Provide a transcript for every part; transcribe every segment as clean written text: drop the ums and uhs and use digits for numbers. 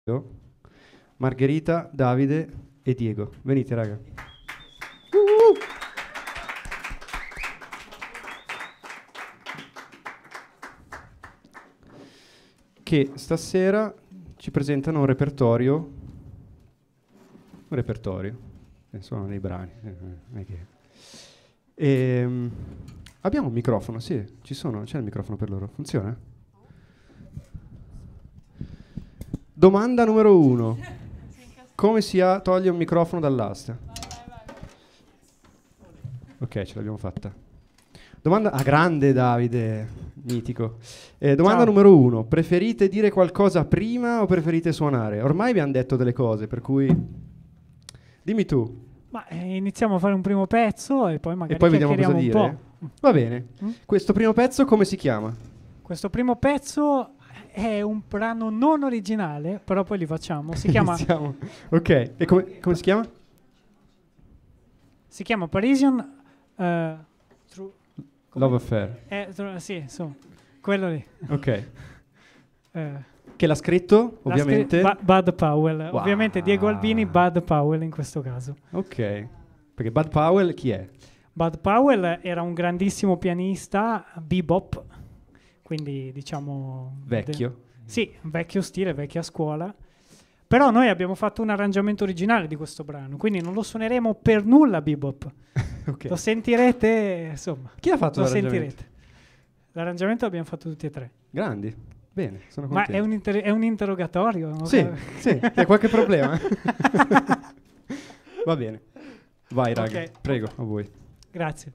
Margherita, Davide e Diego. Venite, raga. Che stasera ci presentano un repertorio. Sono dei brani. Non è che- Abbiamo un microfono, sì, c'è il microfono per loro. Funziona? Domanda numero 1. Come toglie un microfono dall'asta? Ok, ce l'abbiamo fatta. Domanda grande Davide, mitico. Domanda Ciao. numero 1. Preferite dire qualcosa prima o preferite suonare? Ormai abbiamo detto delle cose, per cui dimmi tu. Ma iniziamo a fare un primo pezzo e poi E magari poi vediamo cosa chiacchieriamo un dire. po'. Va bene. Mm? Questo primo pezzo come si chiama? Questo primo pezzo è un brano non originale, però poi li facciamo. Si chiama, Iniziamo. Ok. E come si chiama? si chiama Parisian True- come? Love Affair. Sì, insomma, quello lì. Ok. Eh, Che l'ha scritto, ovviamente. Bud Powell. Wow. Ovviamente Diego Albini, Bud Powell in questo caso. Ok. Perché Bud Powell chi è? Bud Powell era un grandissimo pianista bebop, quindi diciamo Vecchio. sì, vecchio stile, vecchia scuola. Però noi abbiamo fatto un arrangiamento originale di questo brano, quindi non lo suoneremo per nulla bebop. Ok. Lo sentirete, insomma. Chi ha fatto Lo l'arrangiamento? sentirete. L'arrangiamento l'abbiamo fatto tutti e tre. Grandi. Bene, sono Ma contento. è un interrogatorio? No? Sì, sì, c'è qualche problema? Va bene. Vai, raga. Ok. Prego, a voi. Grazie.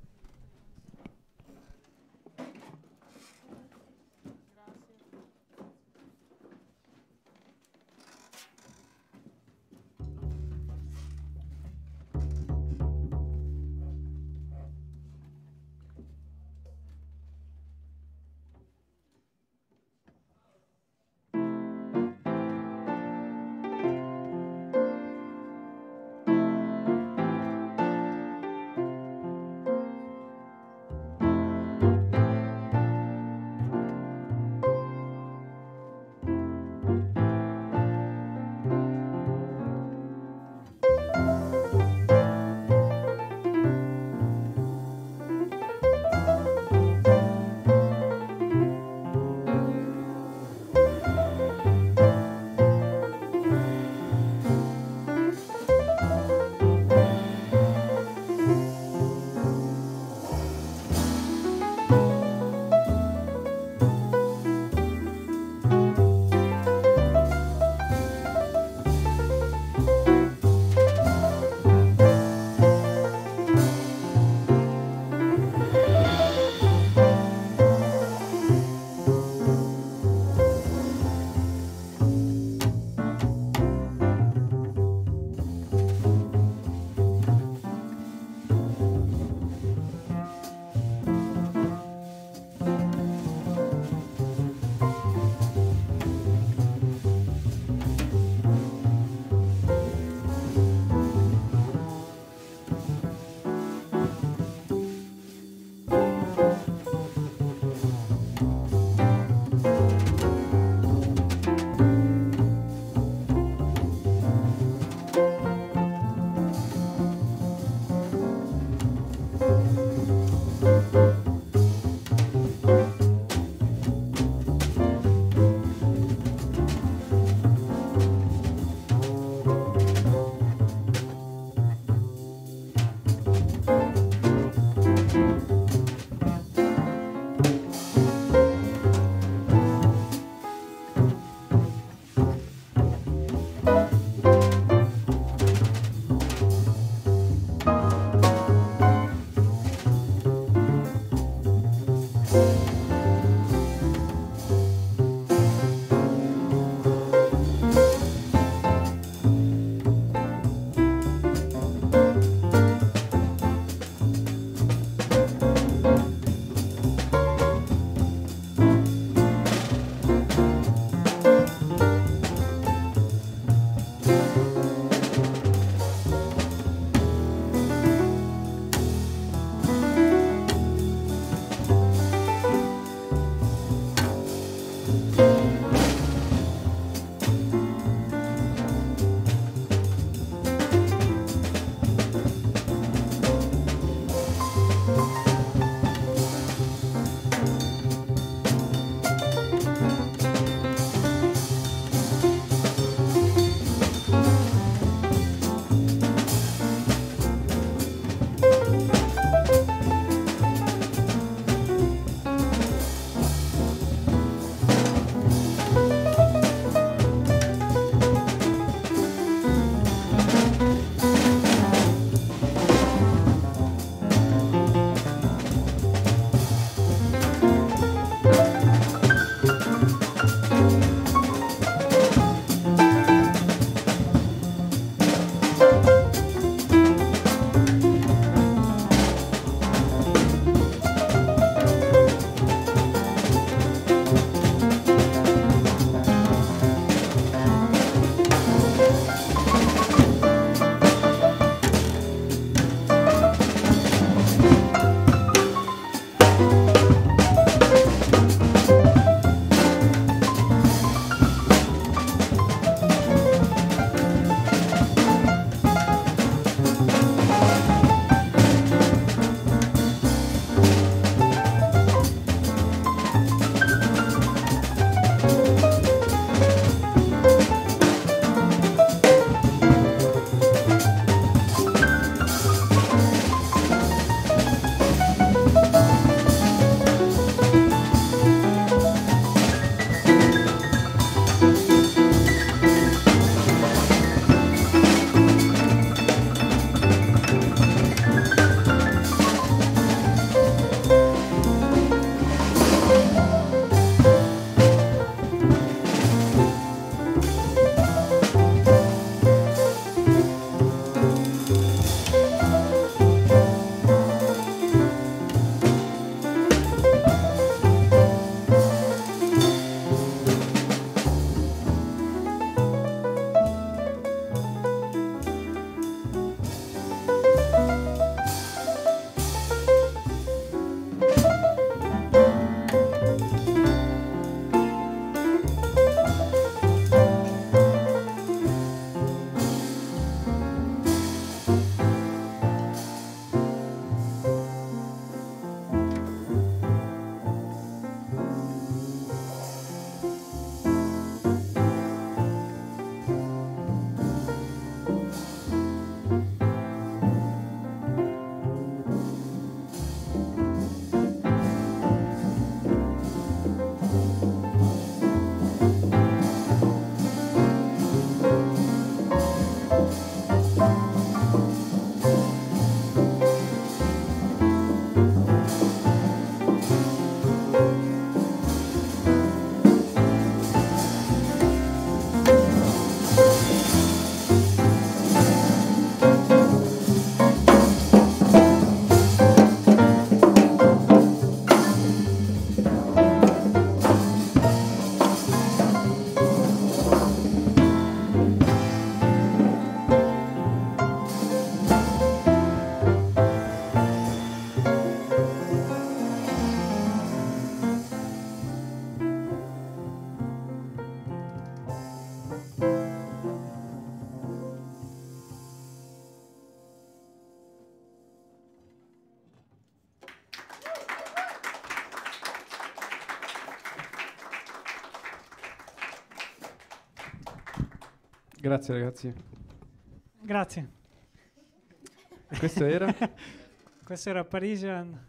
Grazie ragazzi. Grazie. E questo era? Questo era Parisian.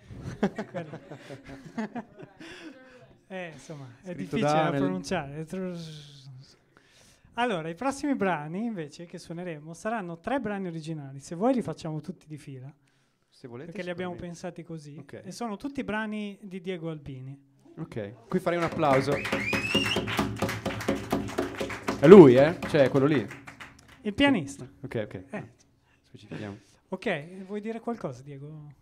Insomma, è Scritto difficile da nel- pronunciare. Allora, i prossimi brani invece che suoneremo saranno 3 brani originali. Se vuoi li facciamo tutti di fila, Se volete. perché li abbiamo sicuramente. pensati così. Ok. E sono tutti brani di Diego Albini. Ok, qui farei un applauso. È lui, Cioè, quello lì. Il pianista. Ok, ok. Specifichiamo. Ok, vuoi dire qualcosa, Diego?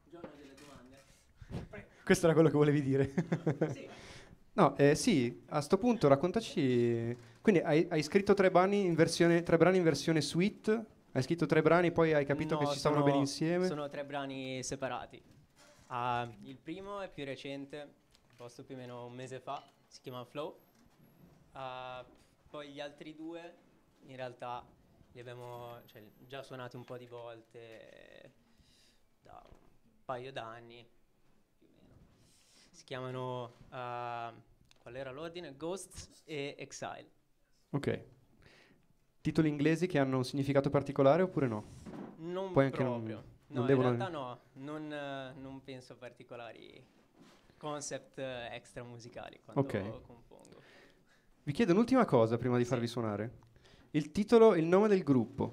Questo era quello che volevi dire. No, sì, a sto punto raccontaci. Quindi hai scritto 3 brani in versione suite? Hai scritto 3 brani, poi hai capito che No, ci stavano bene insieme? Sono 3 brani separati. Il primo è più recente, posto più o meno un mese fa, si chiama Flow. Poi gli altri 2 in realtà li abbiamo già suonati un po' di volte da un paio d'anni, più o meno. Si chiamano, qual era l'ordine? Ghosts e Exile. Ok. Titoli inglesi che hanno un significato particolare oppure no? Non Poi anche proprio. non No, devono- in realtà no, non penso a particolari concept extra musicali quando Ok. compongo. Vi chiedo un'ultima cosa prima di Sì. farvi suonare. Il titolo, il nome del gruppo.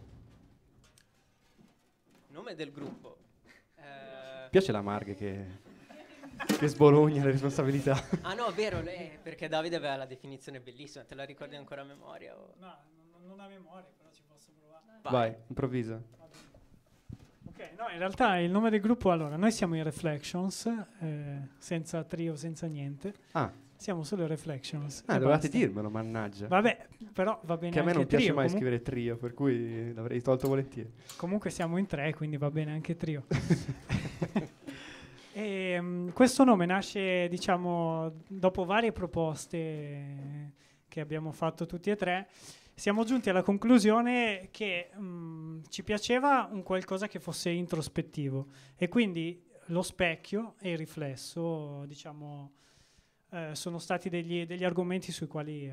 Nome del gruppo. Mi piace la Marghe che sbologna le responsabilità. Ah no, vero, perché Davide aveva la definizione bellissima, te la ricordi ancora a memoria? No, non a memoria, però ci posso provare. Vai, improvvisa. Ok, no, in realtà il nome del gruppo, allora, noi siamo i Reflections, senza trio, senza niente. Ah, Siamo solo i Reflections. e dovevate basta. dirmelo, mannaggia. Vabbè, però va bene Che a me anche non piace trio. mai scrivere trio, per cui l'avrei tolto volentieri. Comunque siamo in 3, quindi va bene anche trio. Questo nome nasce, diciamo, dopo varie proposte che abbiamo fatto tutti e 3. Siamo giunti alla conclusione che ci piaceva un qualcosa che fosse introspettivo e quindi lo specchio e il riflesso, diciamo, sono stati degli argomenti sui quali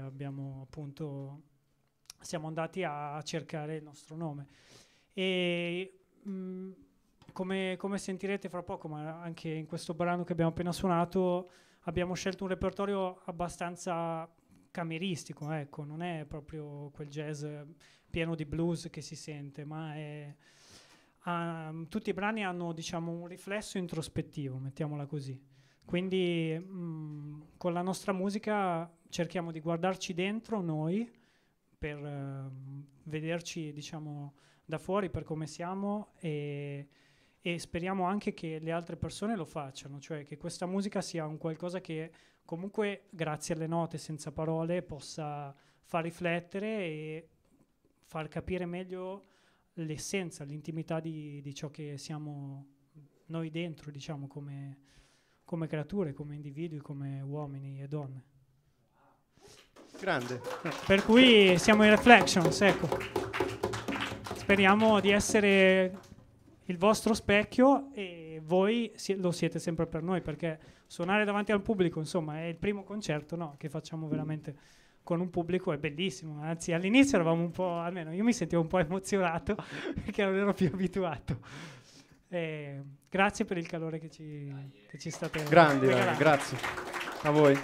siamo andati a cercare il nostro nome. E come sentirete fra poco, ma anche in questo brano che abbiamo appena suonato, abbiamo scelto un repertorio abbastanza cameristico, ecco, non è proprio quel jazz pieno di blues che si sente, ma tutti i brani hanno, diciamo, un riflesso introspettivo, mettiamola così. Quindi con la nostra musica cerchiamo di guardarci dentro noi per vederci, diciamo, da fuori per come siamo e speriamo anche che le altre persone lo facciano, cioè che questa musica sia un qualcosa che comunque grazie alle note senza parole possa far riflettere e far capire meglio l'essenza, l'intimità di ciò che siamo noi dentro, diciamo, come creature, come individui, come uomini e donne. Grande. Per cui siamo i Reflections, ecco. Speriamo di essere il vostro specchio e voi lo siete sempre per noi, perché suonare davanti al pubblico, insomma, è il primo concerto, no, che facciamo veramente con un pubblico, è bellissimo. Anzi, all'inizio eravamo un po', almeno io mi sentivo un po' emozionato perché non ero più abituato. Grazie per il calore che ci state Grandi, regalando. grazie. A voi.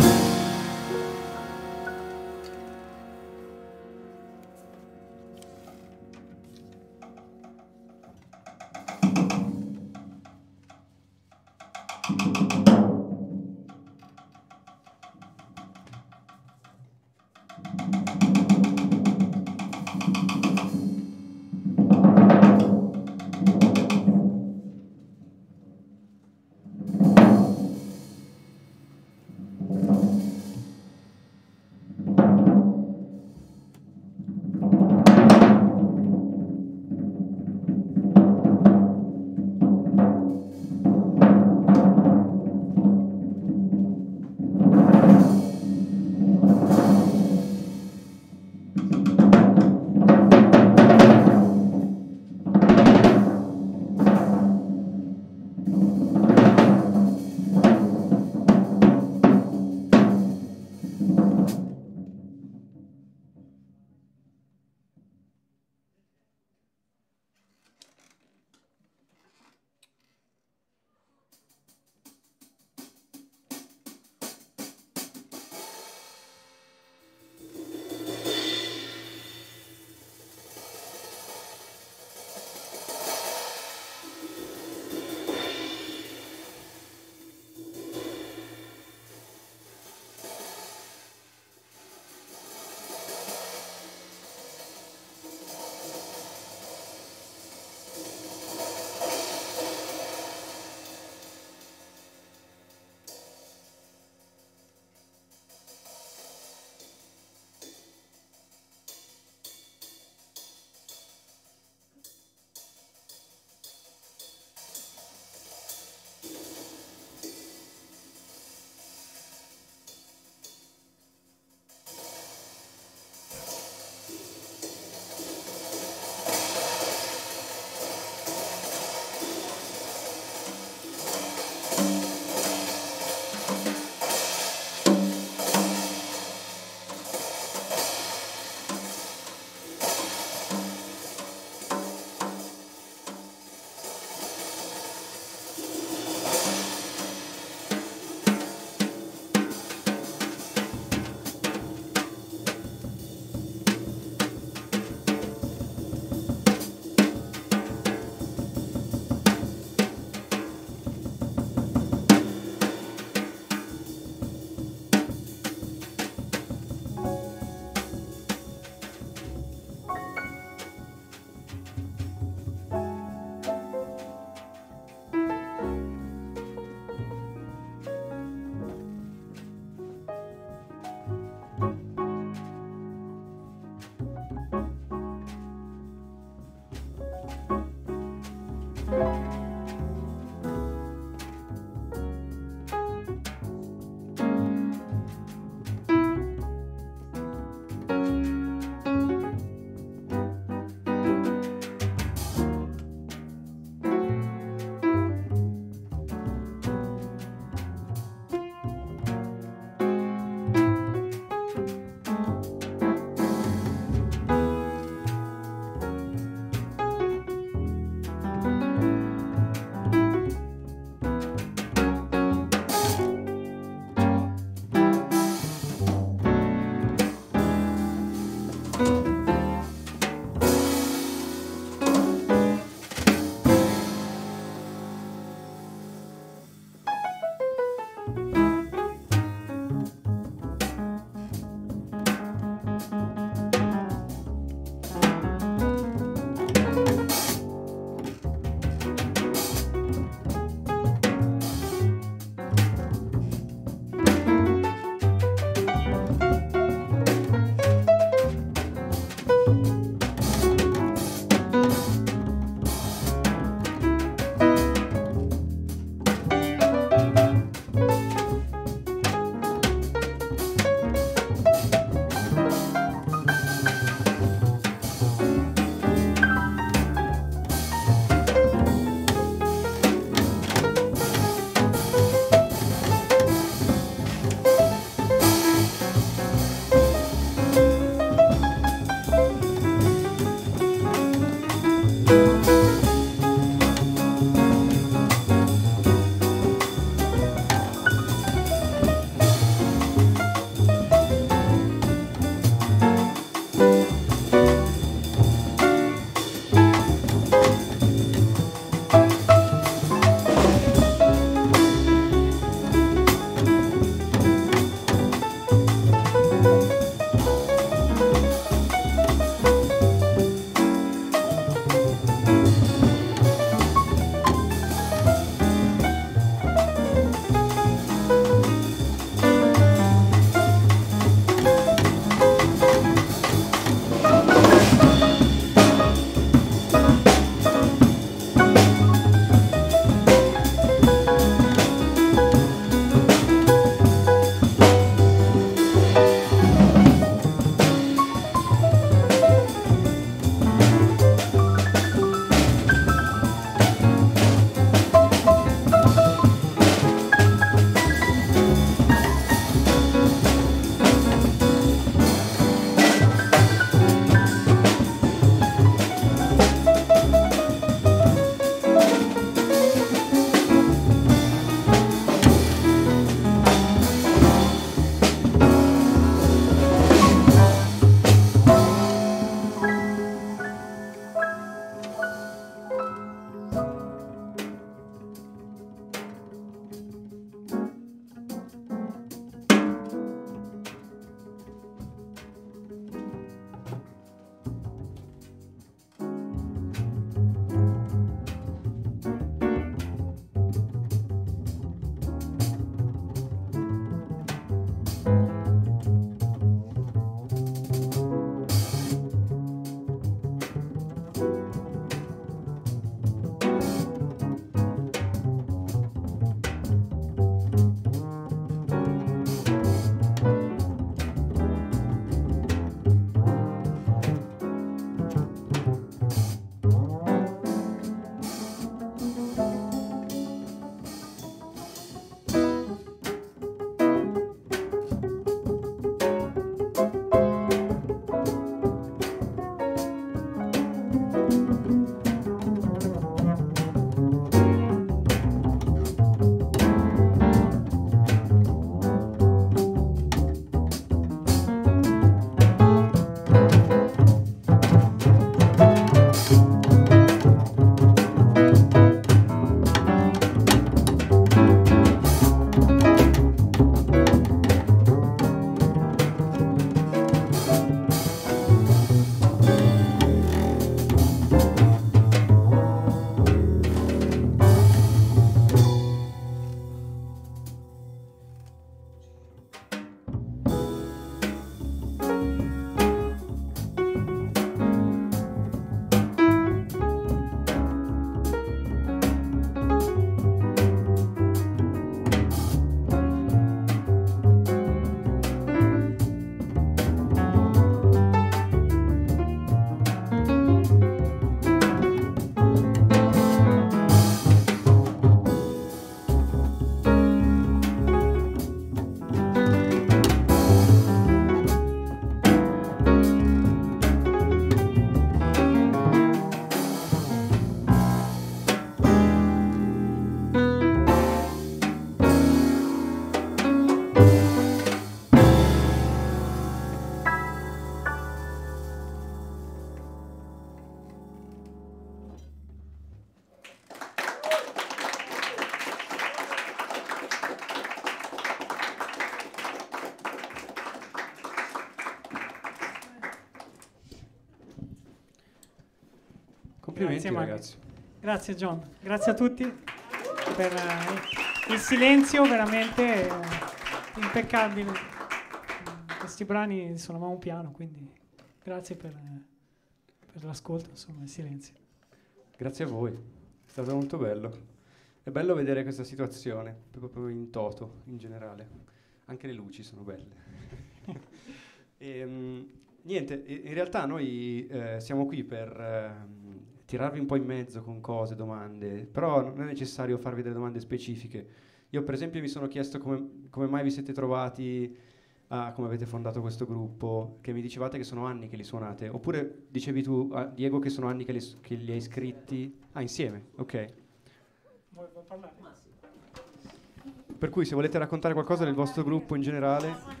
Complimenti, Grazie, ragazzi. Grazie John, grazie a tutti per il silenzio veramente impeccabile. Questi brani suonavamo piano, quindi grazie per l'ascolto, insomma, il silenzio. Grazie a voi, è stato molto bello. È bello vedere questa situazione, proprio in toto, in generale. Anche le luci sono belle. Niente, in realtà noi siamo qui per tirarvi un po' in mezzo con cose, domande, però non è necessario farvi delle domande specifiche. Io per esempio mi sono chiesto come mai vi siete trovati, come avete fondato questo gruppo, che mi dicevate che sono anni che li suonate, oppure dicevi tu, Diego, che sono anni che li hai scritti, insieme, ok. Vuoi parlare? Per cui se volete raccontare qualcosa del vostro gruppo in generale...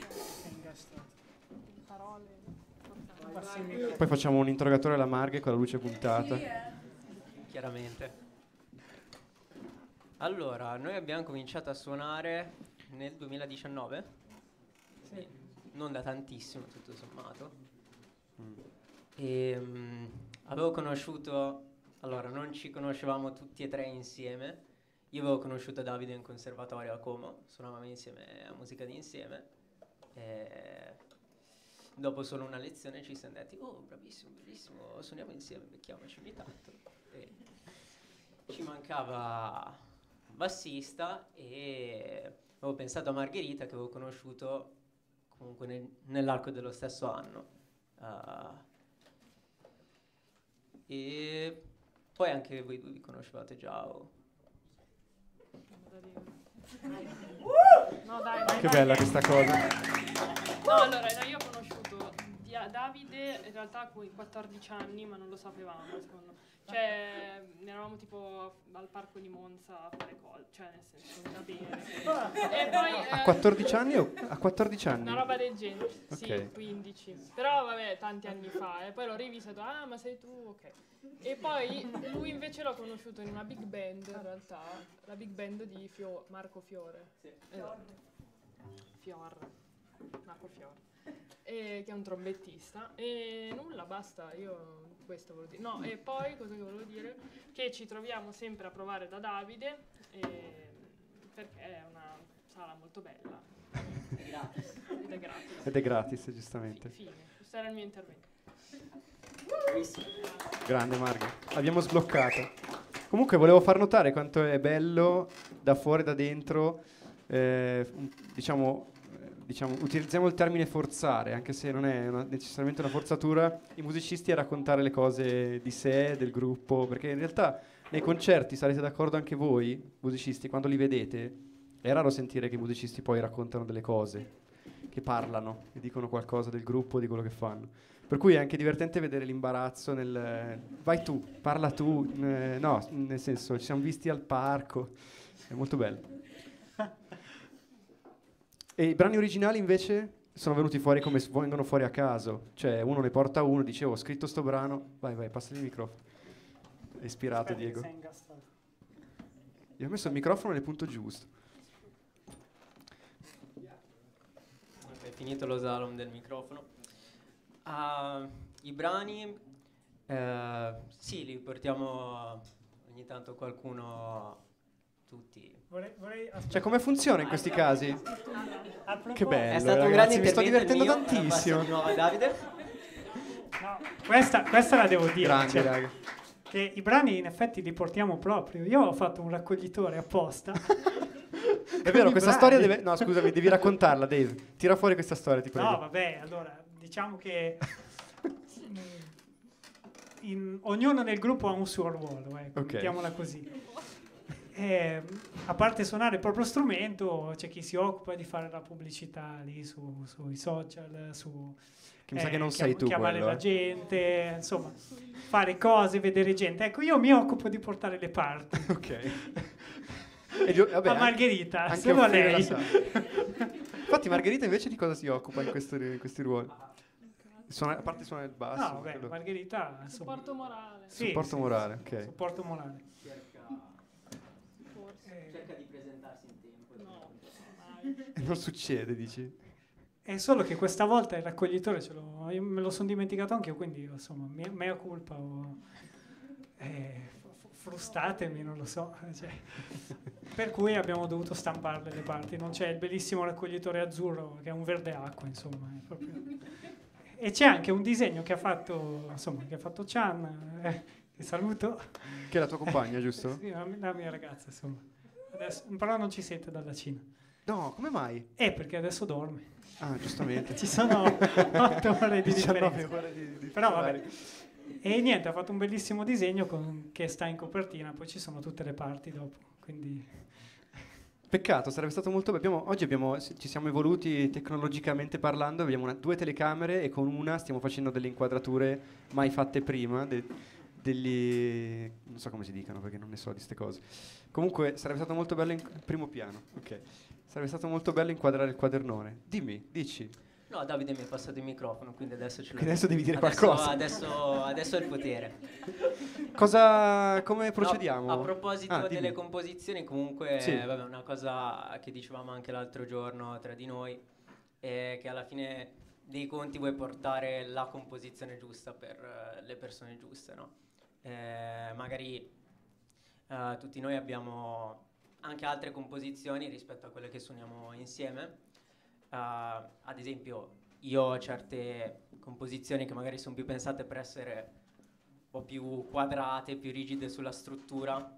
Poi facciamo un interrogatorio alla Marghe con la luce puntata. Chiaramente. Allora, noi abbiamo cominciato a suonare nel 2019. Sì. Non da tantissimo, tutto sommato. E avevo conosciuto... Allora, non ci conoscevamo tutti e tre insieme. Io avevo conosciuto Davide in conservatorio a Como. Suonavamo insieme a musica d'insieme. Dopo solo una lezione ci siamo detti, oh bravissimo, bellissimo, suoniamo insieme, becchiamoci ogni tanto. E ci mancava un bassista e avevo pensato a Margherita che avevo conosciuto comunque nell'arco dello stesso anno. E poi anche voi due vi conoscevate già? No, dai, Che bella questa cosa. No, allora, io ho conosciuto Davide in realtà con 14 anni, ma non lo sapevamo, secondo me. Cioè, eravamo tipo al parco di Monza a fare cose, cioè nel senso, va bene. E poi, A 14 anni o a 14 anni? una roba del genere, sì, Ok. 15. Però vabbè, tanti anni fa. E poi l'ho rivisto e ho detto, ma sei tu, ok. E poi lui invece l'ho conosciuto in una big band, in realtà, la big band di Marco Fiore. Sì. Esatto. Marco Fiore. Che è un trombettista. E nulla, basta, io questo volevo dire. No, e poi cosa che volevo dire? Che ci troviamo sempre a provare da Davide, perché è una sala molto bella. È gratis. Ed è gratis, giustamente. Fine. Questo era il mio intervento. Grande Marghe, abbiamo sbloccato. Comunque volevo far notare quanto è bello da fuori e da dentro, diciamo, utilizziamo il termine forzare, anche se non è necessariamente una forzatura, i musicisti a raccontare le cose di sé, del gruppo, perché in realtà nei concerti, sarete d'accordo anche voi, musicisti, quando li vedete, è raro sentire che i musicisti poi raccontano delle cose, che parlano, che dicono qualcosa del gruppo, di quello che fanno. Per cui è anche divertente vedere l'imbarazzo nel vai tu, parla tu, no, nel senso ci siamo visti al parco, è molto bello. E i brani originali invece sono venuti fuori come vengono fuori a caso, cioè uno ne porta uno, dicevo ho scritto sto brano, vai, passami il microfono. È ispirato. Aspetta, Diego. Io ho messo il microfono nel punto giusto. È finito lo slalom del microfono. I brani, sì, li portiamo ogni tanto qualcuno, tutti. Cioè, come funziona in questi casi? Che bello, è stato un ragazzi, grande mi sto divertendo mio, tantissimo. Di nuovo a Davide. No, questa la devo dire. Grande, cioè, raga. che i brani in effetti li portiamo proprio. Io ho fatto un raccoglitore apposta. È vero, questa storia deve... No, scusami, devi raccontarla, Dave. Tira fuori questa storia, ti prego. No, vabbè, allora, diciamo che ognuno nel gruppo ha un suo ruolo, ecco, Ok. mettiamola così. A parte suonare il proprio strumento, c'è chi si occupa di fare la pubblicità lì sui social, Che mi sa che non sei tu chiamare quello, la gente, insomma, fare cose, vedere gente. Ecco, io mi occupo di portare le parti. Ok. Vabbè, a Margherita, anche solo a offrire la lei. sala. Infatti Margherita invece di cosa si occupa in questi ruoli? A parte suonare il basso. No, vabbè, Margherita, insomma, Supporto morale. sì, supporto morale, ok. supporto morale. Cerca di presentarsi in tempo. No, mai. Non succede, dici? È solo che questa volta il raccoglitore io me lo sono dimenticato anche io, quindi insomma, mea colpa. frustatemi, non lo so. Cioè, per cui abbiamo dovuto stamparle le parti. Non c'è il bellissimo raccoglitore azzurro che è un verde acqua, insomma. È proprio... E c'è anche un disegno che ha fatto, insomma, che ha fatto Chan, che saluto. Che è la tua compagna, giusto? Sì, la mia ragazza, insomma. Adesso, però non ci sente dalla Cina. No, come mai? Perché adesso dorme. Ah, giustamente. Ci sono 8 ore di 19 differenza. ore di Però vabbè. E niente, ha fatto un bellissimo disegno che sta in copertina, poi ci sono tutte le parti dopo. Quindi... Peccato, sarebbe stato molto bello. Oggi ci siamo evoluti tecnologicamente parlando, abbiamo 2 telecamere e con una stiamo facendo delle inquadrature mai fatte prima, degli... non so come si dicano perché non ne so di ste cose. Comunque sarebbe stato molto bello primo piano, ok. Sarebbe stato molto bello inquadrare il quadernone. Dici. No, Davide mi ha passato il microfono, quindi adesso ce l'ho. Quindi adesso devi dire qualcosa. Adesso ho il potere. Come procediamo? No, a proposito delle dimmi. composizioni, comunque, Sì. vabbè, una cosa che dicevamo anche l'altro giorno tra di noi è che alla fine dei conti vuoi portare la composizione giusta per le persone giuste, no? Magari tutti noi abbiamo anche altre composizioni rispetto a quelle che suoniamo insieme. Ad esempio, io ho certe composizioni che magari sono più pensate per essere un po' più quadrate, più rigide sulla struttura,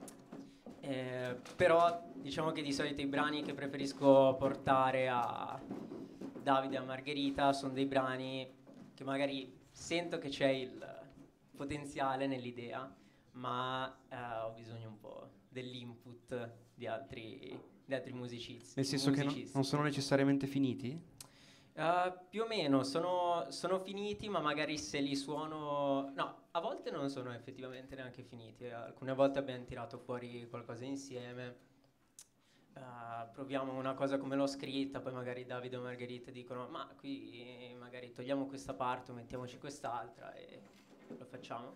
però diciamo che di solito i brani che preferisco portare a Davide e a Margherita sono dei brani che magari sento che c'è il potenziale nell'idea, ma ho bisogno un po' dell'input di altri musicisti. Nel senso che non sono necessariamente finiti? Più o meno, sono finiti, ma magari se li suono... No, a volte non sono effettivamente neanche finiti. Alcune volte abbiamo tirato fuori qualcosa insieme. Proviamo una cosa come l'ho scritta, poi magari Davide o Margherita dicono ma qui magari togliamo questa parte o mettiamoci quest'altra e lo facciamo.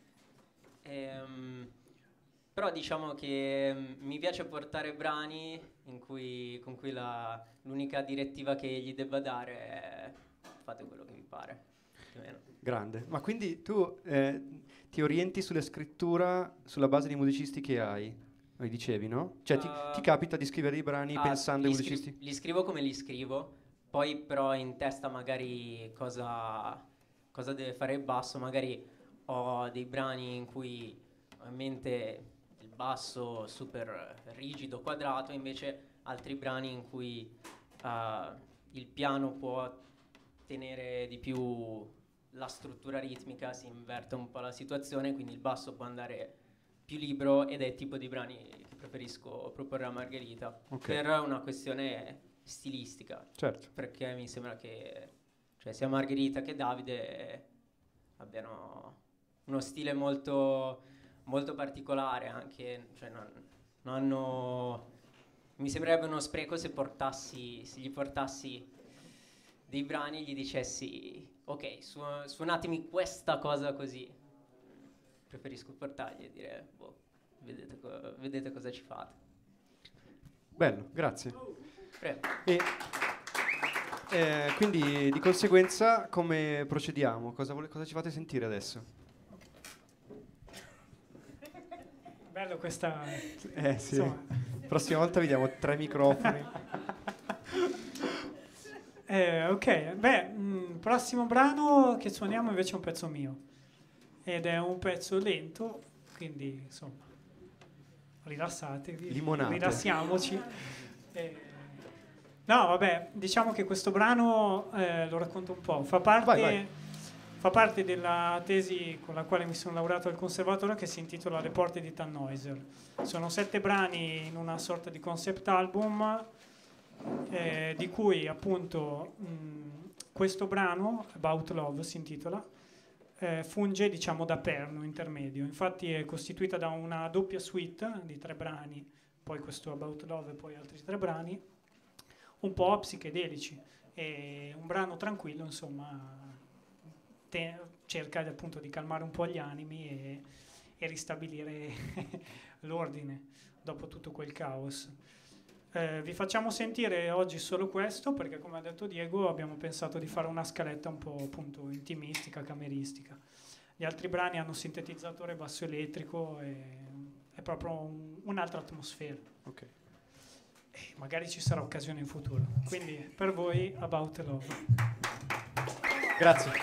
Però diciamo che mi piace portare brani con cui l'unica direttiva che gli debba dare è fate quello che vi pare, più o meno. Grande. Ma quindi tu ti orienti sulla scrittura sulla base dei musicisti che hai? Mi dicevi, no? Cioè ti capita di scrivere i brani pensando ai musicisti? Li scrivo come li scrivo, poi però in testa magari cosa deve fare il basso. Magari ho dei brani in cui ho in mente il basso super rigido, quadrato, invece altri brani in cui il piano può tenere di più la struttura ritmica, si inverte un po' la situazione, quindi il basso può andare più libero, ed è il tipo di brani che preferisco proporre a Margherita, per una questione stilistica. Certo. Perché mi sembra che sia Margherita che Davide abbiano uno stile molto, molto particolare, anche, cioè non hanno... Mi sembrerebbe uno spreco se gli portassi dei brani e gli dicessi ok, suonatemi questa cosa così. Preferisco portargli e dire vedete cosa ci fate. Bello, grazie. Prego. Quindi di conseguenza come procediamo? Cosa ci fate sentire adesso? Bello questa... Sì. Insomma. Prossima volta vediamo 3 microfoni. Ok, prossimo brano che suoniamo invece è un pezzo mio. Ed è un pezzo lento, quindi insomma, rilassatevi, limonate. Rilassiamoci. No, vabbè, diciamo che questo brano, lo racconto un po', fa parte della tesi con la quale mi sono laureato al conservatorio, che si intitola Le porte di Tannhäuser. Sono 7 brani in una sorta di concept album, di cui appunto questo brano, About Love si intitola, funge diciamo da perno intermedio. Infatti è costituita da una doppia suite di 3 brani, poi questo About Love e poi altri 3 brani un po' psichedelici, e un brano tranquillo, insomma, cerca appunto di calmare un po' gli animi e ristabilire l'ordine dopo tutto quel caos. Vi facciamo sentire oggi solo questo perché, come ha detto Diego, abbiamo pensato di fare una scaletta un po' appunto intimistica, cameristica. Gli altri brani hanno sintetizzatore basso elettrico e è proprio un'altra atmosfera. Ok. E magari ci sarà occasione in futuro. Quindi per voi About Love. Grazie.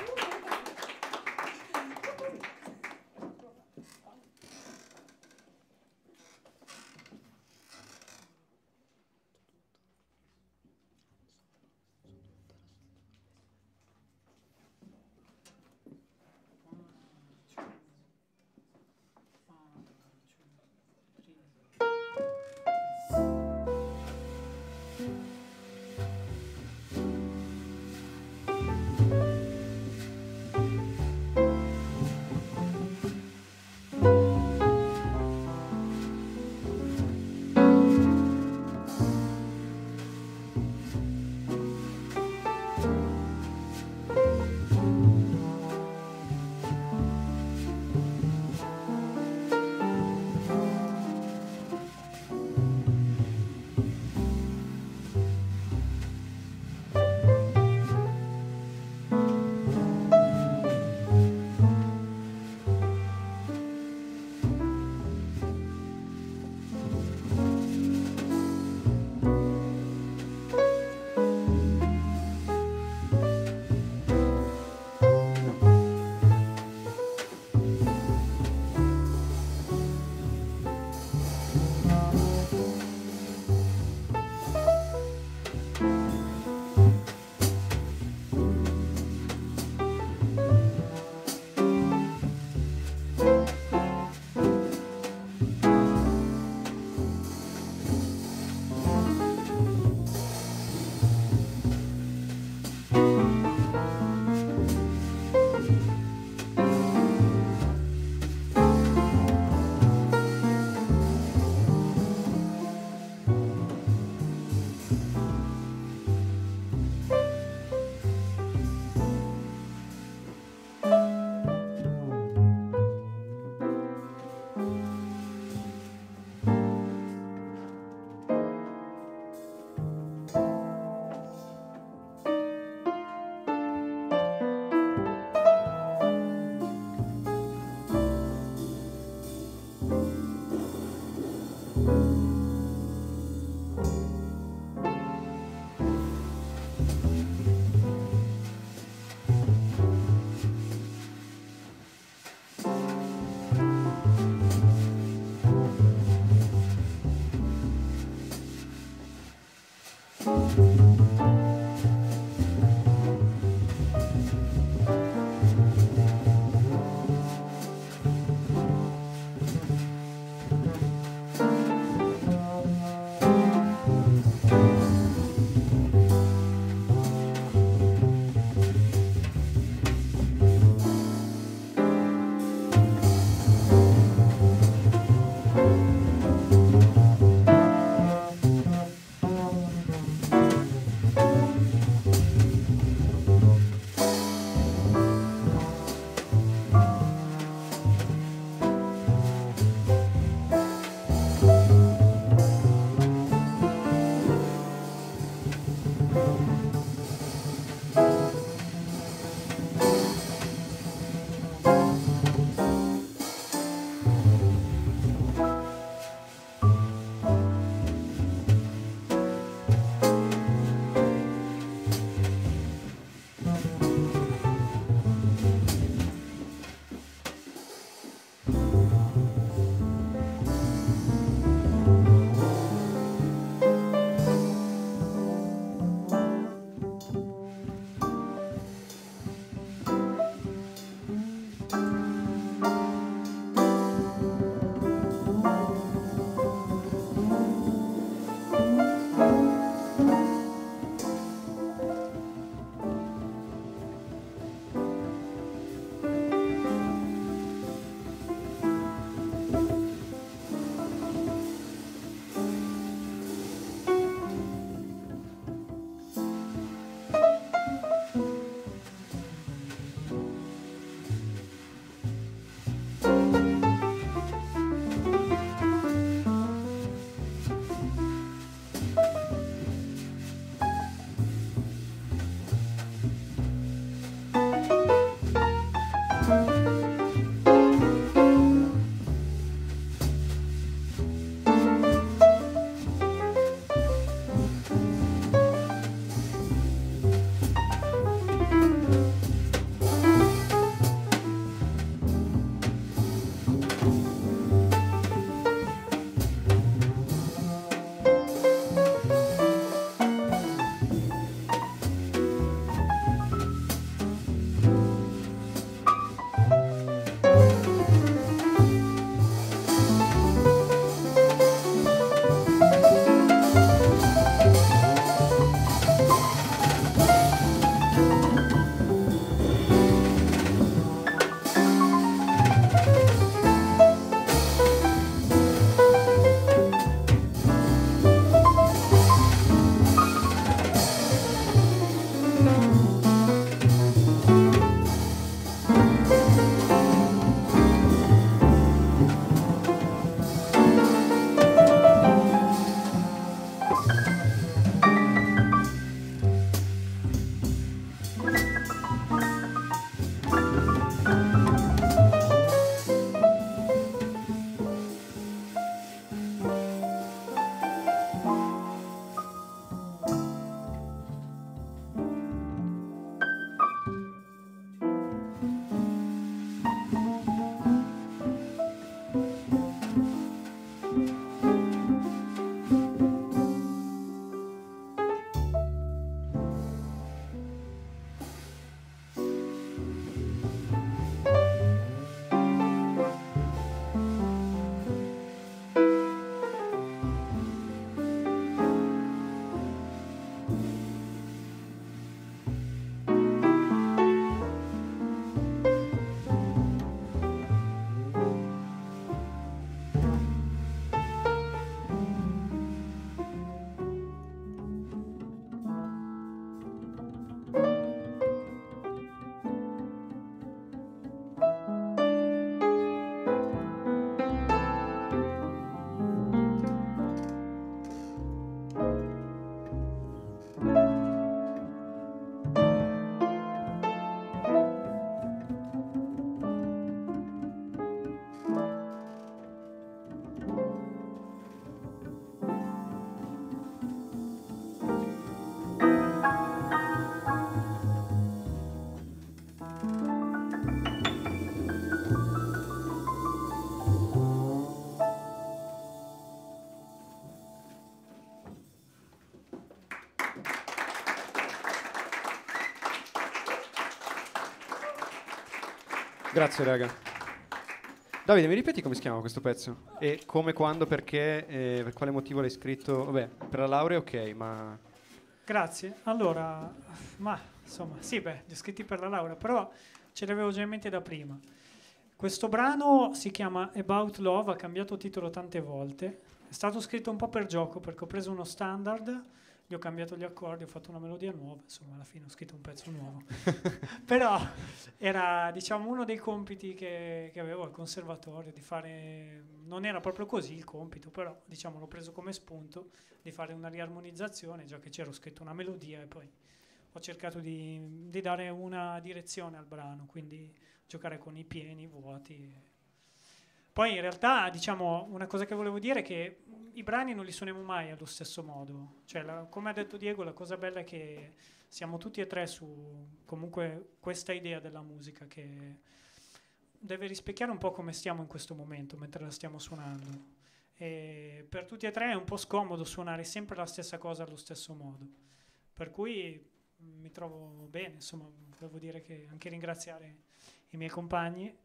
Grazie, raga. Davide, mi ripeti come si chiama questo pezzo? E come, quando, perché, per quale motivo l'hai scritto? Vabbè, per la laurea ok, ma... Grazie. Allora, ma insomma, sì, beh, li ho scritti per la laurea, però ce l'avevo già in mente da prima. Questo brano si chiama About Love, ha cambiato titolo tante volte. È stato scritto un po' per gioco, perché ho preso uno standard, gli ho cambiato gli accordi, ho fatto una melodia nuova, insomma alla fine ho scritto un pezzo nuovo. Però era, diciamo, uno dei compiti che avevo al conservatorio, di fare, non era proprio così il compito, però diciamo l'ho preso come spunto, di fare una riarmonizzazione, già che c'ero scritto una melodia, e poi ho cercato di dare una direzione al brano, quindi giocare con i pieni, i vuoti. Poi in realtà, diciamo, una cosa che volevo dire è che i brani non li suoniamo mai allo stesso modo. Cioè, come ha detto Diego, la cosa bella è che siamo tutti e tre su comunque questa idea della musica che deve rispecchiare un po' come stiamo in questo momento, mentre la stiamo suonando. E per tutti e tre è un po' scomodo suonare sempre la stessa cosa allo stesso modo. Per cui mi trovo bene, insomma, volevo dire che anche ringraziare i miei compagni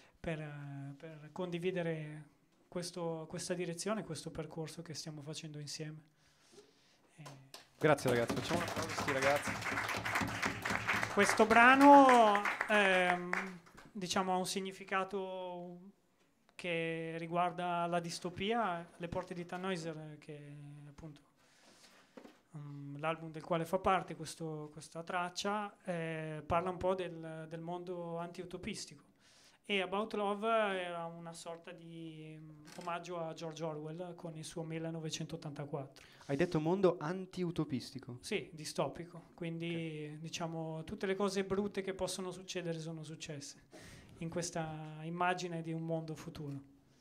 per condividere questa direzione, questo percorso che stiamo facendo insieme. Grazie ragazzi, facciamo un applauso a questi ragazzi. Questo brano diciamo ha un significato che riguarda la distopia, Le porte di Tannhäuser, che è appunto l'album del quale fa parte questa traccia, parla un po' del mondo anti-utopistico. E About Love era una sorta di omaggio a George Orwell con il suo 1984. Hai detto mondo anti-utopistico? Sì, distopico. Quindi diciamo tutte le cose brutte che possono succedere sono successe in questa immagine di un mondo futuro.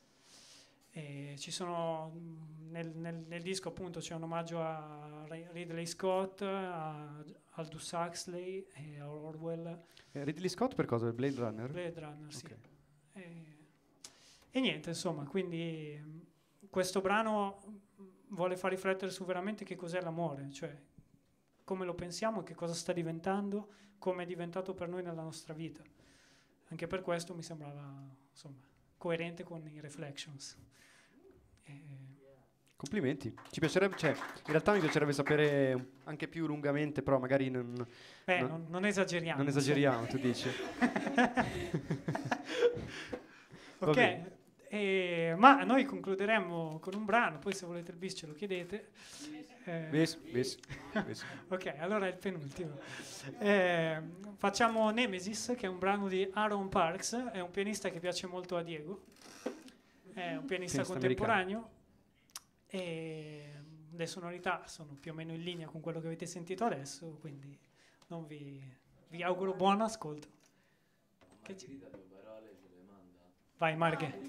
E ci sono nel disco appunto c'è un omaggio a Ridley Scott, a Aldous Huxley e a Orwell. Ridley Scott per cosa? Blade Runner? Blade Runner, sì. Okay. E niente, insomma, quindi questo brano vuole far riflettere su veramente che cos'è l'amore, cioè come lo pensiamo e che cosa sta diventando, come è diventato per noi nella nostra vita. Anche per questo mi sembrava, insomma, coerente con i Reflections. Complimenti. Ci piacerebbe, cioè, in realtà mi piacerebbe sapere anche più lungamente, però magari non esageriamo. Non esageriamo, tu dici. Ok, ma noi concluderemo con un brano, poi se volete il bis ce lo chiedete. Bis. Ok, allora è il penultimo. Facciamo Nemesis, che è un brano di Aaron Parks, è un pianista che piace molto a Diego, è un pianista contemporaneo. Americano. E le sonorità sono più o meno in linea con quello che avete sentito adesso, quindi non vi auguro buon ascolto. Vai Marghe.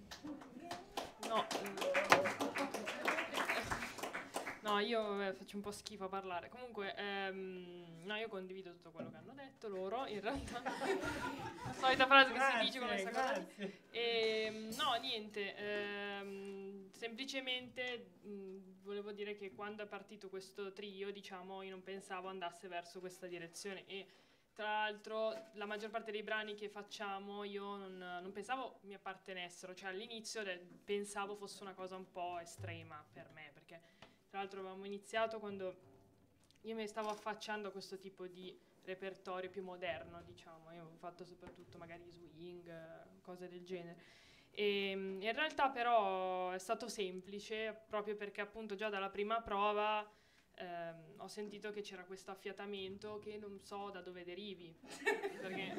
No, io faccio un po' schifo a parlare. Comunque, no, io condivido tutto quello che hanno detto loro, in realtà. La solita frase che si dice con questa cosa. No, niente. Semplicemente volevo dire che quando è partito questo trio, diciamo, io non pensavo andasse verso questa direzione. E tra l'altro la maggior parte dei brani che facciamo io non pensavo mi appartenessero. Cioè all'inizio pensavo fosse una cosa un po' estrema per me, perché tra l'altro avevamo iniziato quando io mi stavo affacciando a questo tipo di repertorio più moderno, diciamo. Io ho fatto soprattutto magari swing, cose del genere. E in realtà però è stato semplice, proprio perché appunto già dalla prima prova ho sentito che c'era questo affiatamento che non so da dove derivi. Perché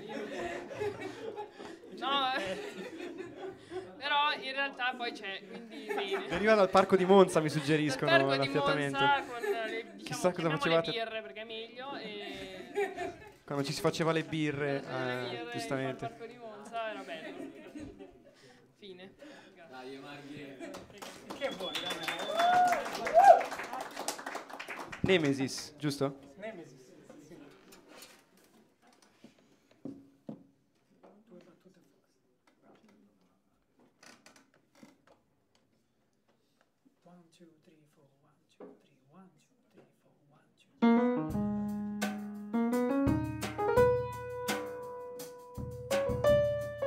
no, però in realtà poi c'è, quindi bene. Deriva dal parco di Monza, mi suggeriscono l'affiatamento. Dal parco di Monza con le, diciamo, chissà cosa facevate. birre, perché è meglio. E quando ci si faceva le birre, giustamente. Al parco di Monza era bello. Fine. Dai, Marghe. Che vuoi? Nemesis, giusto? Nemesis. Sì. One, two, three, four, one, two, three, one, two, three, four, one, two, three.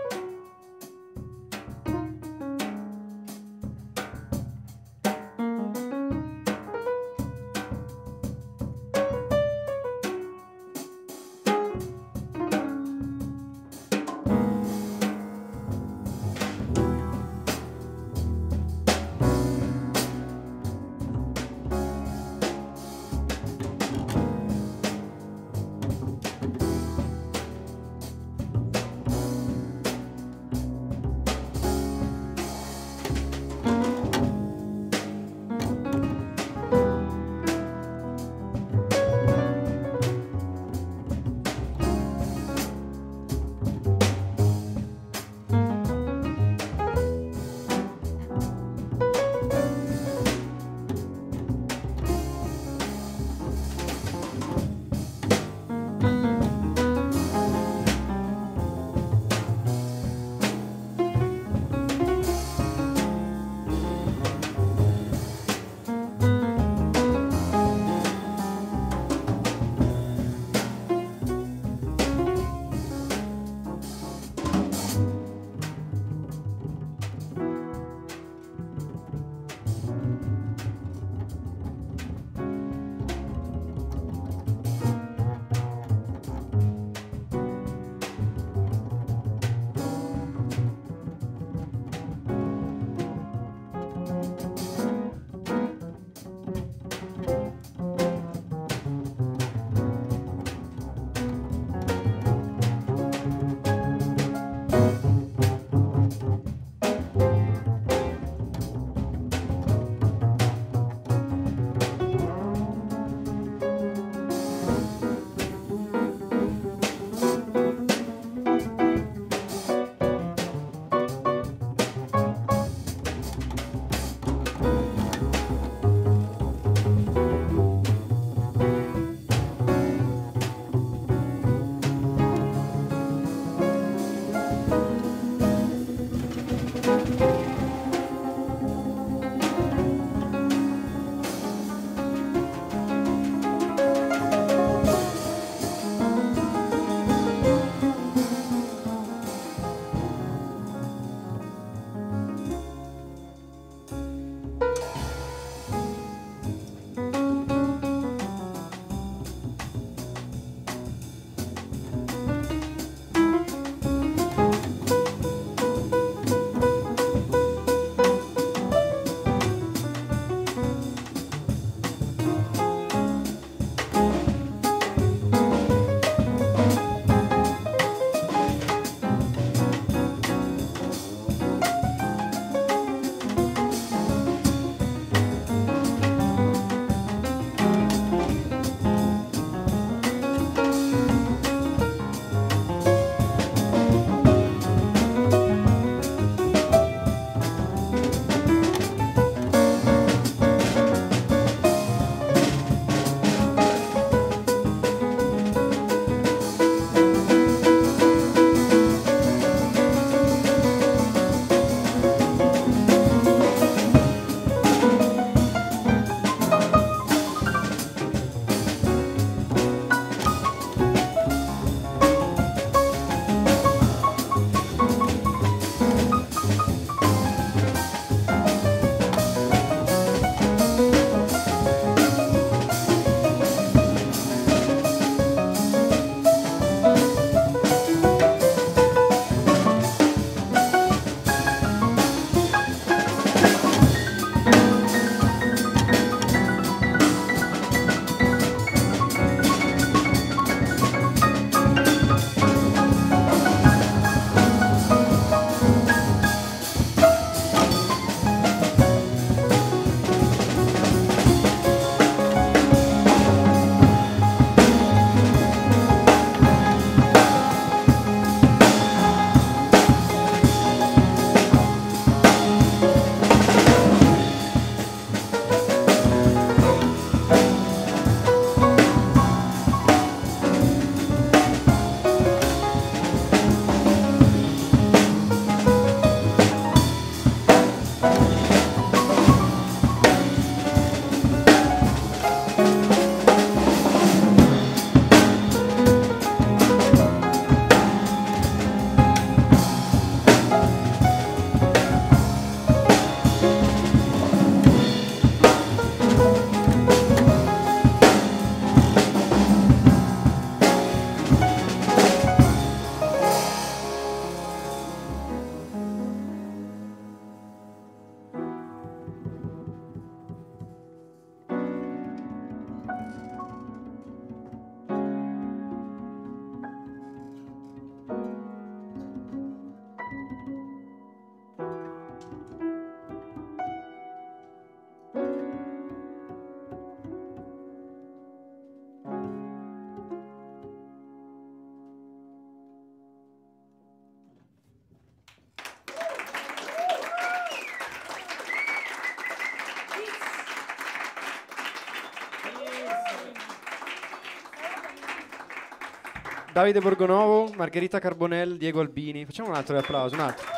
Davide Borgonovo, Margherita Carbonell, Diego Albini. Facciamo un altro applauso, un altro.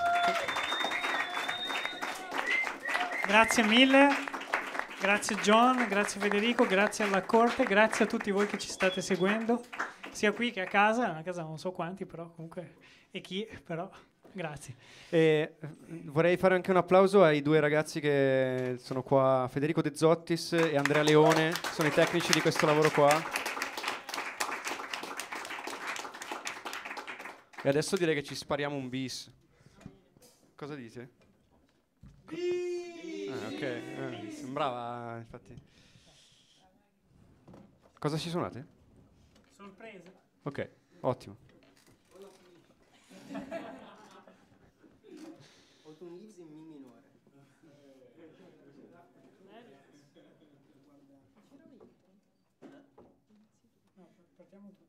Grazie mille, grazie John, grazie Federico, grazie alla corte, grazie a tutti voi che ci state seguendo, sia qui che a casa non so quanti però comunque, e chi però, grazie. E vorrei fare anche un applauso ai due ragazzi che sono qua, Federico De Zottis e Andrea Leone, sono i tecnici di questo lavoro qua. E adesso direi che ci spariamo un bis. Cosa dite? Ok, sembrava infatti. Cosa ci suonate? Sorprese. Ok, ottimo. Autumn Leaves in Mi minore. Partiamo tutti.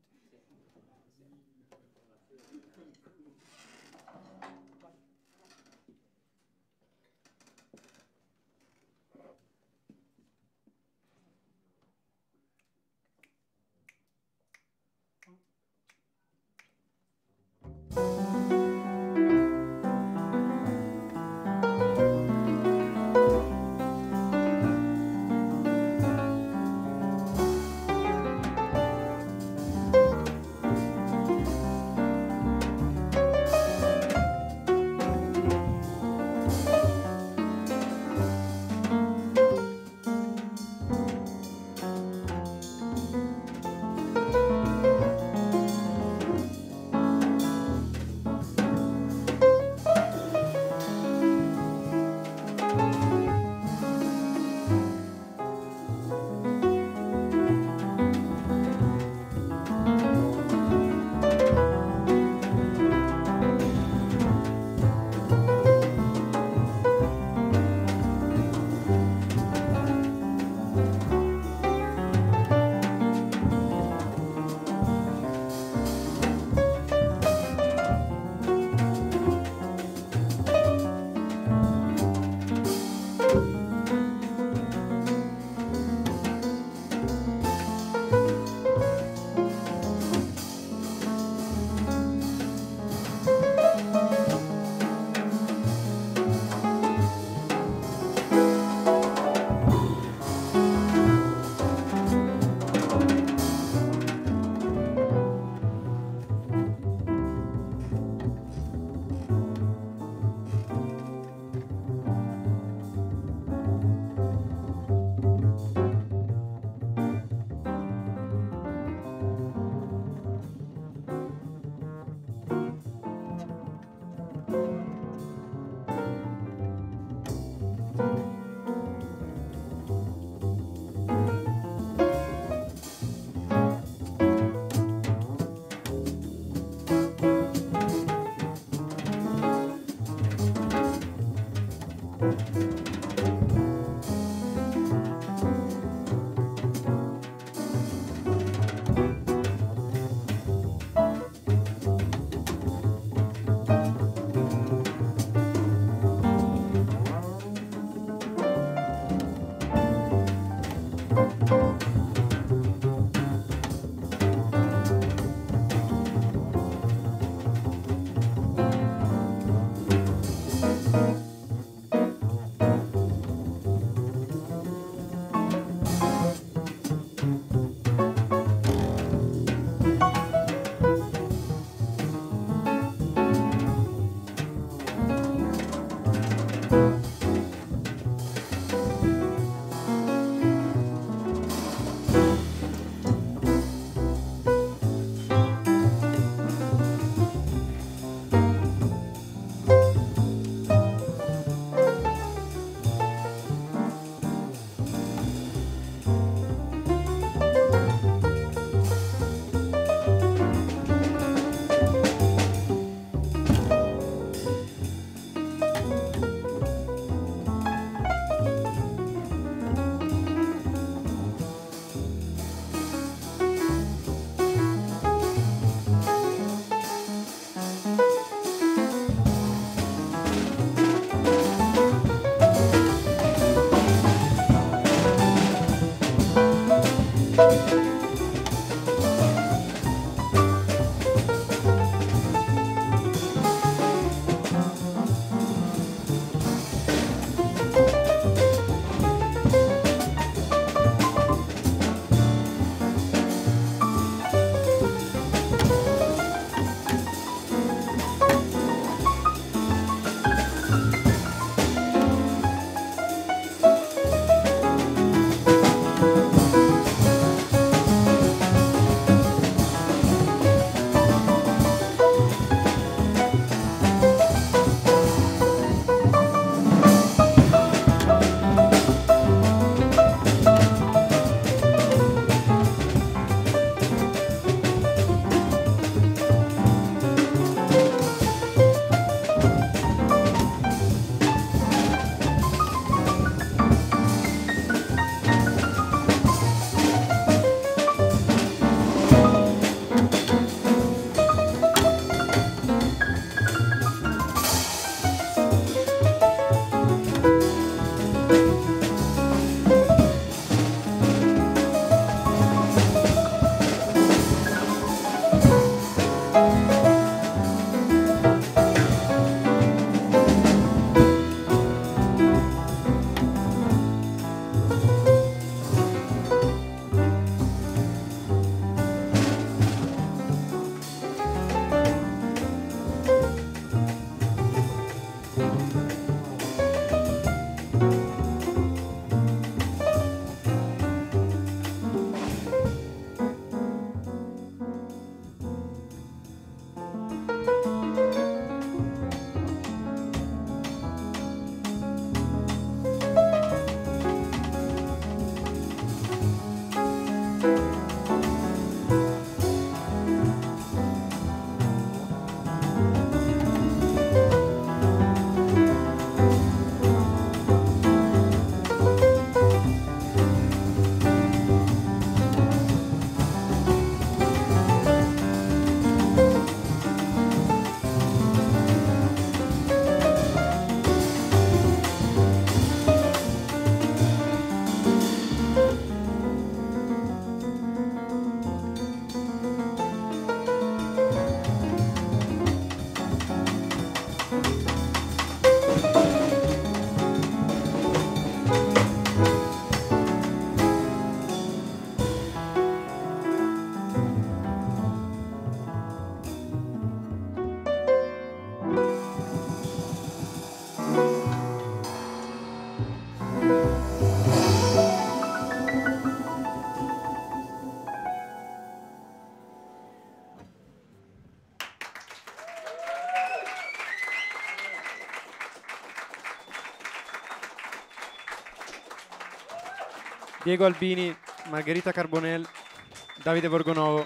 Diego Albini, Margherita Carbonell, Davide Borgonovo.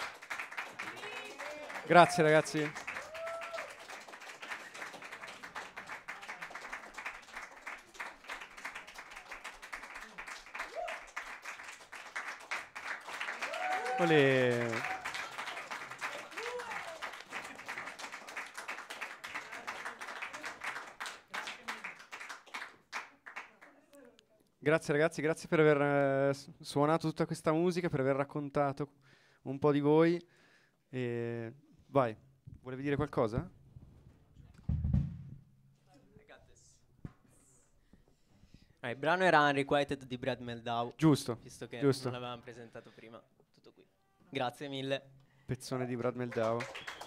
Grazie ragazzi. Olè. Grazie ragazzi, grazie per aver suonato tutta questa musica, per aver raccontato un po' di voi. E vai, volevi dire qualcosa? Il brano era Unrequited di Brad Meldau. Giusto, Visto che giusto. non l'avevamo presentato prima. Tutto qui. Grazie mille. Pezzone di Brad Meldau.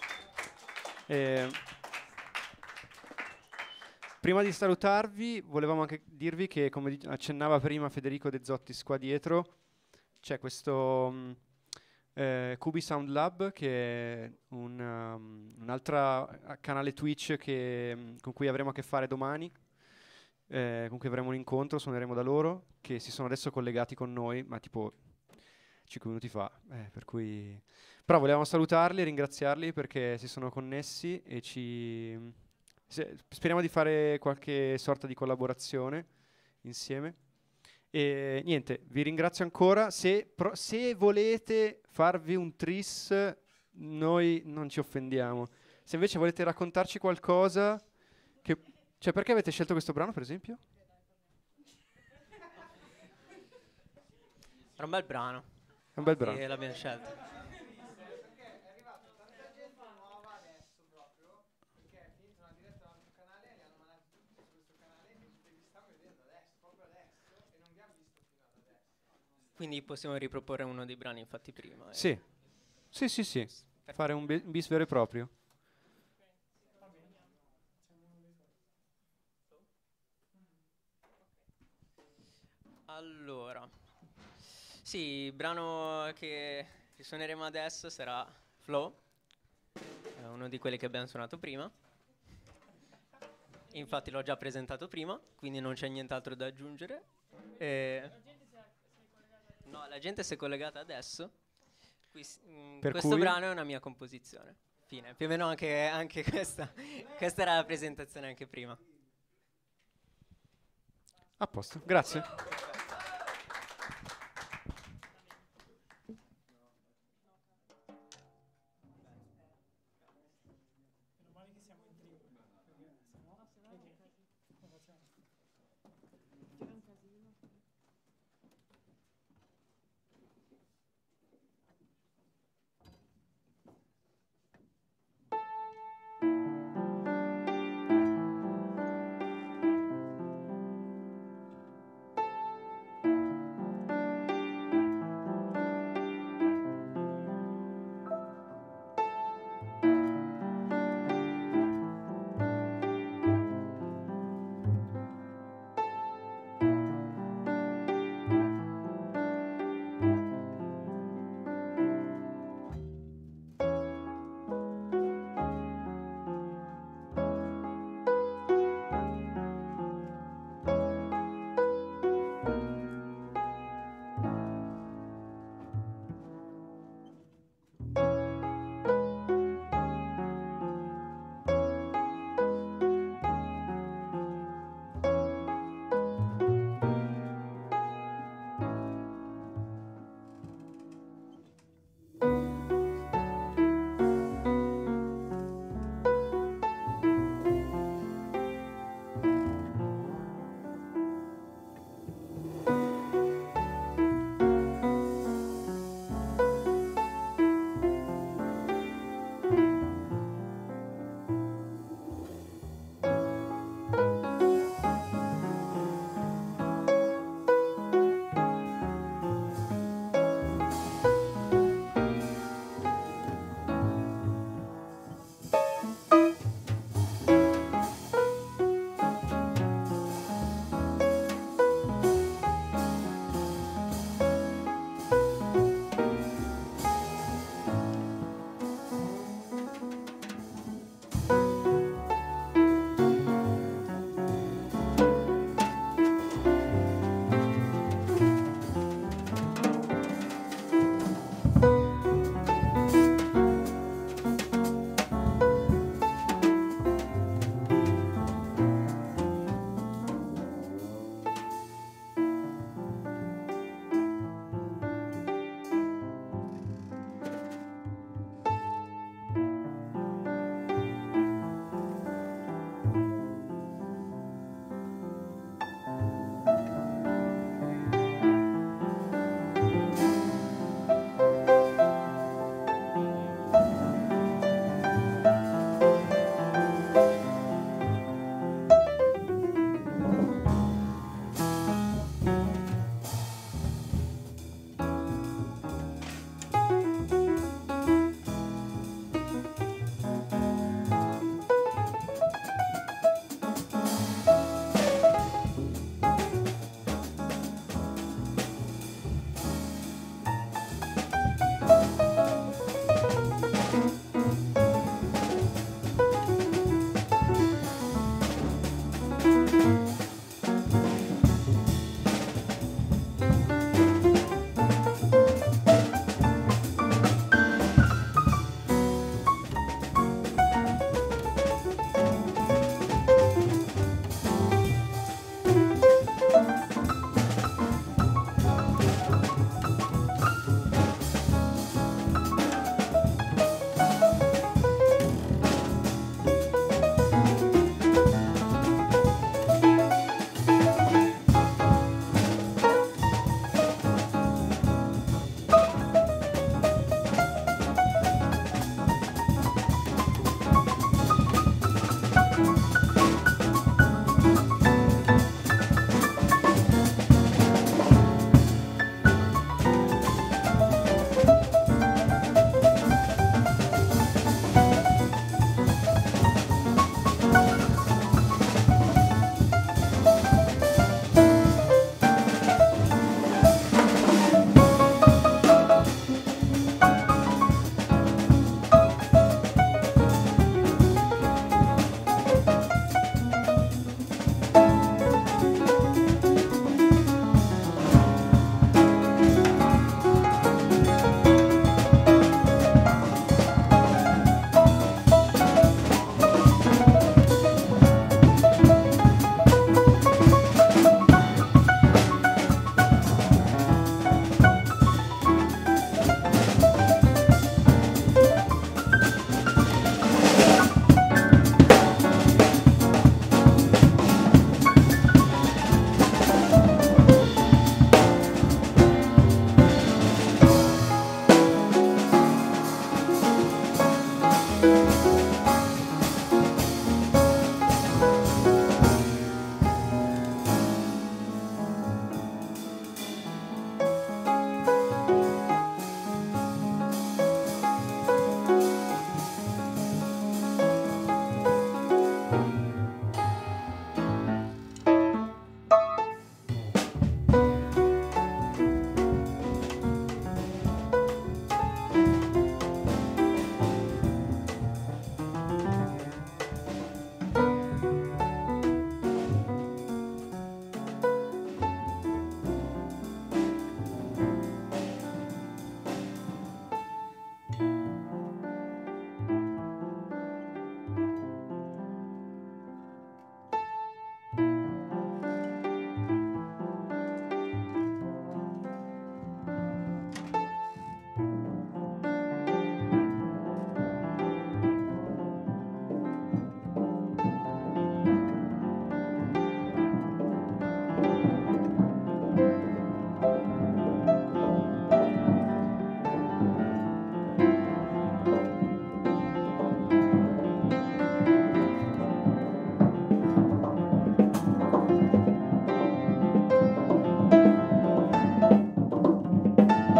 Prima di salutarvi, volevamo anche dirvi che, come accennava prima Federico De Zottis qua dietro, c'è questo Cubi Sound Lab, che è un altro canale Twitch con cui avremo a che fare domani, con cui avremo un incontro, suoneremo da loro, che si sono adesso collegati con noi, ma tipo 5 minuti fa, per cui... Però volevamo salutarli e ringraziarli perché si sono connessi e speriamo di fare qualche sorta di collaborazione insieme. E niente, vi ringrazio ancora. Se volete farvi un tris, noi non ci offendiamo. Se invece volete raccontarci qualcosa, cioè perché avete scelto questo brano, per esempio? Era un bel brano. È un bel brano. E l'abbiamo scelto. Quindi possiamo riproporre uno dei brani fatti prima. Sì. Sì. Fare un bis vero e proprio. Allora, sì, il brano che suoneremo adesso sarà Flow, è uno di quelli che abbiamo suonato prima. Infatti l'ho già presentato prima, quindi non c'è nient'altro da aggiungere. No, la gente si è collegata adesso. Questo brano è una mia composizione. Fine. Più o meno anche questa. Questa era la presentazione anche prima. A posto, grazie.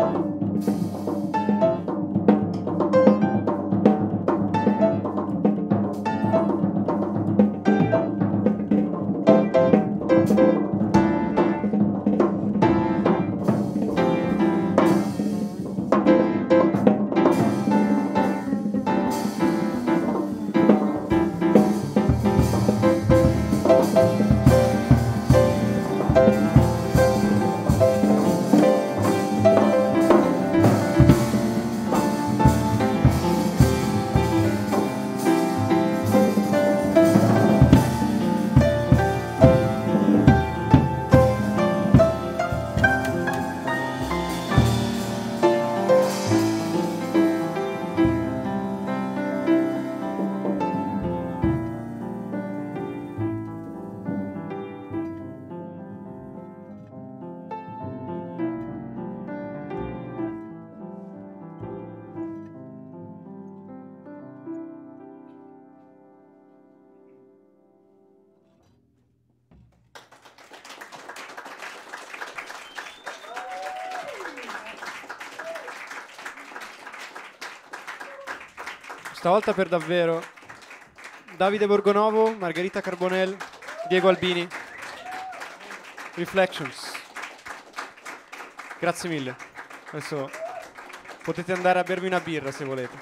Stavolta per davvero Davide Borgonovo, Margherita Carbonell, Diego Albini, Reflections. Grazie mille. Adesso potete andare a bervi una birra se volete.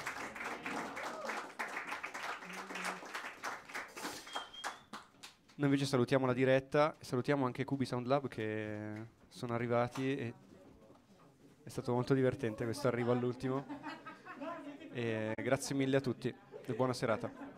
Noi invece salutiamo la diretta e salutiamo anche Cubi Sound Lab che sono arrivati e è stato molto divertente questo arrivo all'ultimo. E grazie mille a tutti e buona serata.